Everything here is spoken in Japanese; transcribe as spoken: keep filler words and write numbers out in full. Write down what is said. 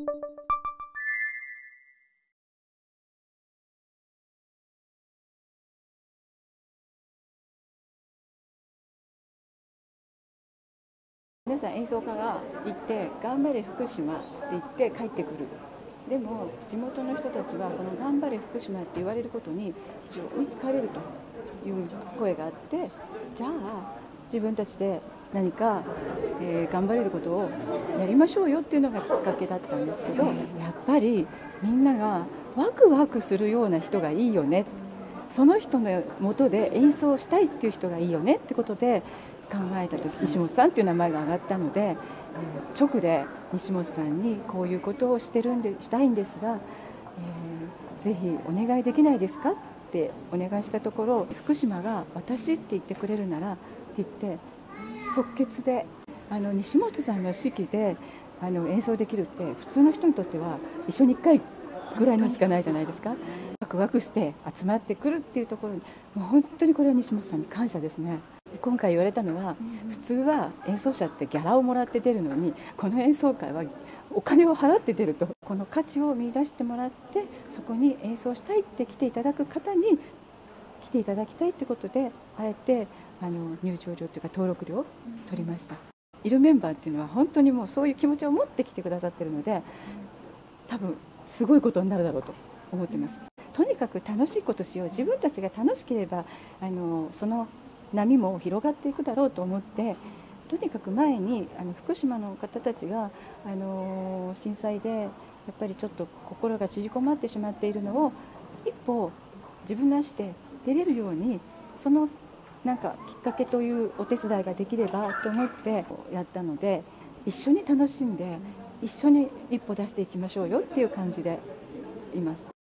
皆さん演奏家が行って「頑張れ福島」って言って帰ってくる。でも地元の人たちはその「頑張れ福島」って言われることに非常に疲れるという声があって、じゃあ自分たちで何か、えー、頑張れることをやりましょうよっていうのがきっかけだったんですけど、やっぱりみんながワクワクするような人がいいよね、その人のもとで演奏したいっていう人がいいよねってことで考えた時、西本さんっていう名前が挙がったので、直で西本さんにこういうことをしてるんでしたいんですが、えー、ぜひお願いできないですかってお願いしたところ、福島が私って言ってくれるならって言って即決で、あの西本さんの指揮であの演奏できるって普通の人にとっては一緒にいっかいぐらいのしかないじゃないですか。ワクワクして集まってくるっていうところに、もう本当にこれは西本さんに感謝ですね。今回言われたのは、普通は演奏者ってギャラをもらって出るのに、この演奏会はお金を払って出ると、この価値を見出してもらって、そこに演奏したいって来ていただく方に来ていただきたいってことで、あえてあの入場料というか登録料を取りました。いるメンバーっていうのは本当にもうそういう気持ちを持ってきてくださってるので、多分すごいことになるだろうと思ってます。とにかく楽しいことしよう、自分たちが楽しければあのその波も広がっていくだろうと思って、とにかく前にあの福島の方たちがあの震災でやっぱりちょっと心が縮こまってしまっているのを一歩自分の足で出れるように、そのなんかきっかけというお手伝いができればと思ってやったので、一緒に楽しんで一緒に一歩出していきましょうよっていう感じでいます。